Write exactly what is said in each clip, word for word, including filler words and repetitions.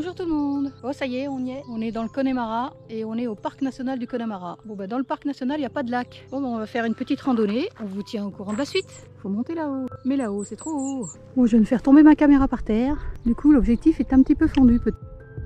Bonjour tout le monde. Oh ça y est, on y est. On est dans le Connemara et on est au parc national du Connemara. Bon bah dans le parc national il n'y a pas de lac. Bon bah on va faire une petite randonnée. On vous tient au courant de la suite. Faut monter là-haut. Mais là-haut c'est trop haut. Bon je viens de faire tomber ma caméra par terre. Du coup l'objectif est un petit peu fendu peut-être.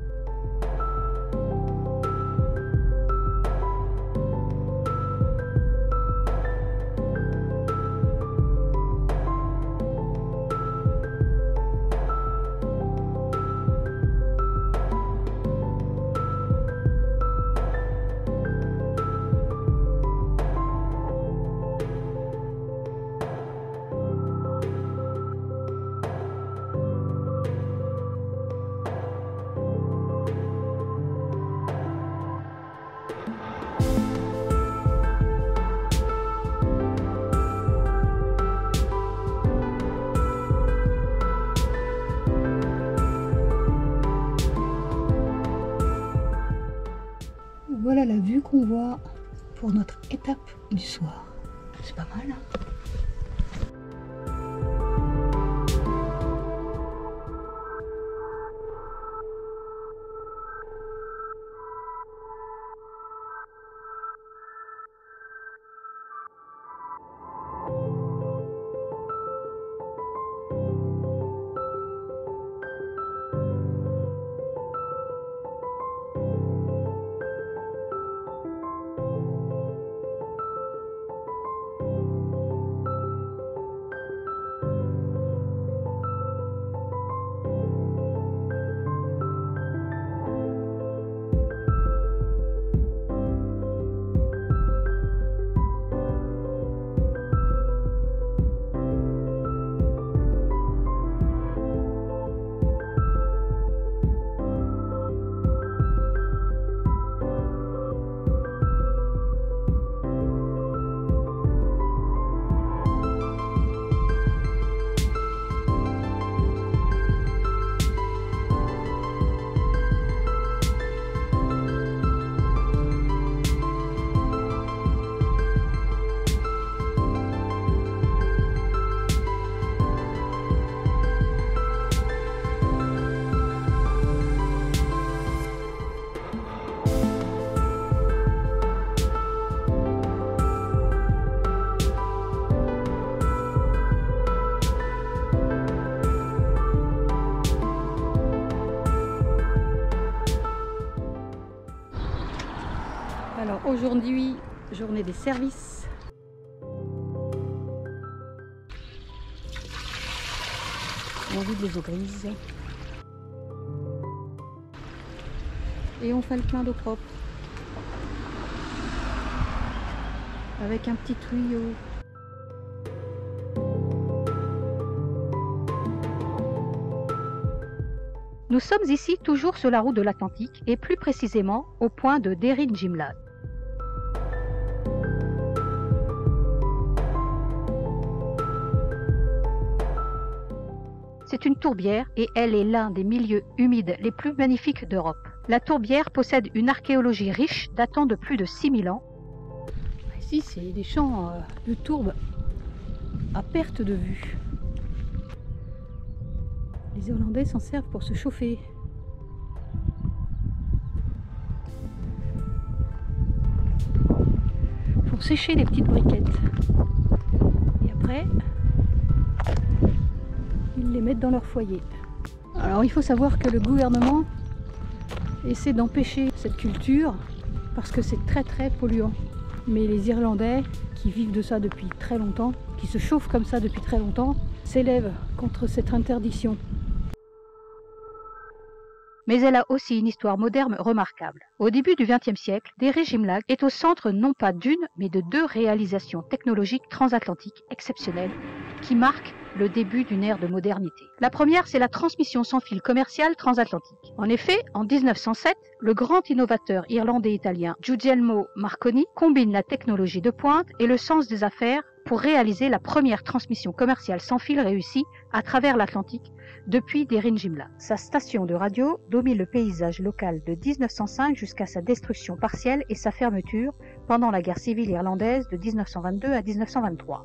Voilà la vue qu'on voit pour notre étape du soir. C'est pas mal, hein? Alors aujourd'hui, journée des services. On vide les eaux grises. Et on fait le plein d'eau propre. Avec un petit tuyau. Nous sommes ici toujours sur la route de l'Atlantique et plus précisément au point de Derin Jimlad. C'est une tourbière et elle est l'un des milieux humides les plus magnifiques d'Europe. La tourbière possède une archéologie riche datant de plus de six mille ans. Ici, c'est des champs de tourbe à perte de vue. Les Irlandais s'en servent pour se chauffer. Pour sécher les petites briquettes. Et après, ils les mettent dans leur foyer. Alors il faut savoir que le gouvernement essaie d'empêcher cette culture parce que c'est très très polluant. Mais les Irlandais qui vivent de ça depuis très longtemps, qui se chauffent comme ça depuis très longtemps, s'élèvent contre cette interdiction. Mais elle a aussi une histoire moderne remarquable. Au début du vingtième siècle, Derin Jimlad est au centre non pas d'une, mais de deux réalisations technologiques transatlantiques exceptionnelles qui marquent le début d'une ère de modernité. La première, c'est la transmission sans fil commerciale transatlantique. En effet, en mille neuf cent sept, le grand innovateur irlandais-italien Guglielmo Marconi combine la technologie de pointe et le sens des affaires pour réaliser la première transmission commerciale sans fil réussie à travers l'Atlantique depuis Derin Jimlad. Sa station de radio domine le paysage local de mille neuf cent cinq jusqu'à sa destruction partielle et sa fermeture pendant la guerre civile irlandaise de mille neuf cent vingt-deux à mille neuf cent vingt-trois.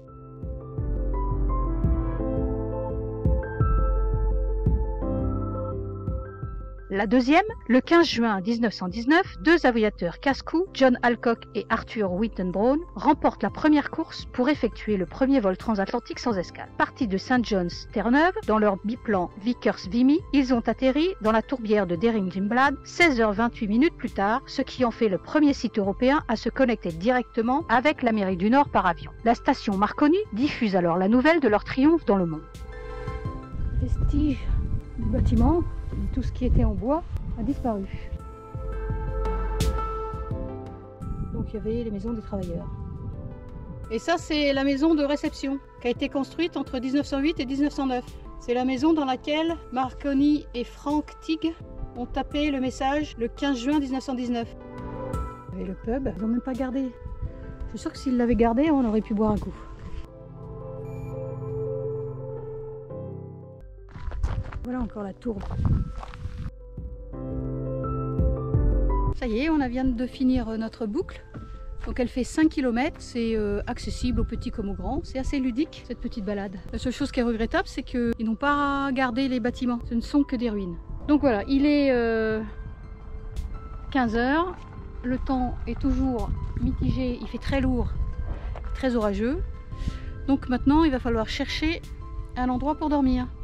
La deuxième, le quinze juin mille neuf cent dix-neuf, deux aviateurs casse-cou, John Alcock et Arthur Whitten-Brown, remportent la première course pour effectuer le premier vol transatlantique sans escale. Partis de Saint John's Terre-Neuve, dans leur biplan Vickers-Vimy, ils ont atterri dans la tourbière de Deringenblad seize heures vingt-huit minutes plus tard, ce qui en fait le premier site européen à se connecter directement avec l'Amérique du Nord par avion. La station Marconi diffuse alors la nouvelle de leur triomphe dans le monde. Vestige du bâtiment, tout ce qui était en bois a disparu. Donc il y avait les maisons des travailleurs. Et ça, c'est la maison de réception qui a été construite entre mille neuf cent huit et mille neuf cent neuf. C'est la maison dans laquelle Marconi et Frank Tighe ont tapé le message le quinze juin mille neuf cent dix-neuf. Et le pub, ils n'ont même pas gardé. Je suis sûre que s'ils l'avaient gardé, on aurait pu boire un coup. Voilà encore la tour. Ça y est, on vient de finir notre boucle. Donc elle fait cinq kilomètres, c'est euh, accessible aux petits comme aux grands. C'est assez ludique cette petite balade. La seule chose qui est regrettable, c'est qu'ils n'ont pas gardé les bâtiments. Ce ne sont que des ruines. Donc voilà, il est euh, quinze heures. Le temps est toujours mitigé, il fait très lourd, très orageux. Donc maintenant, il va falloir chercher un endroit pour dormir.